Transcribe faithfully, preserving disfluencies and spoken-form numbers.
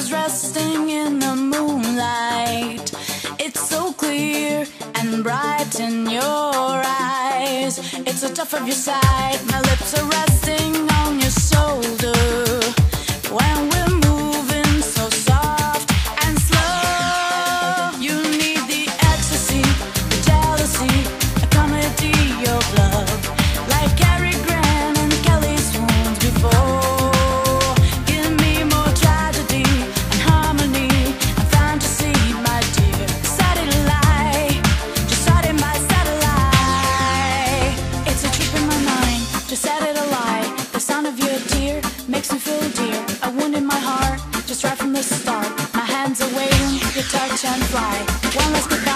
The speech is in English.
was resting in the moonlight. It's so clear and bright in your eyes. It's the top of your side. My lips are resting on your shoulder. When we're moving so soft and slow, you need the ecstasy, the jealousy, a comedy of love, like Cary Grant and Kelly's wounds before. Give me more tragedy and harmony and fantasy, my dear. Satellite, just starting by satellite. It's a trip in my mind, just set it alight. The sound of your tear makes me feel dear. A wound in my heart, just right from the start. My hands are waiting, your touch and fly. One last goodbye.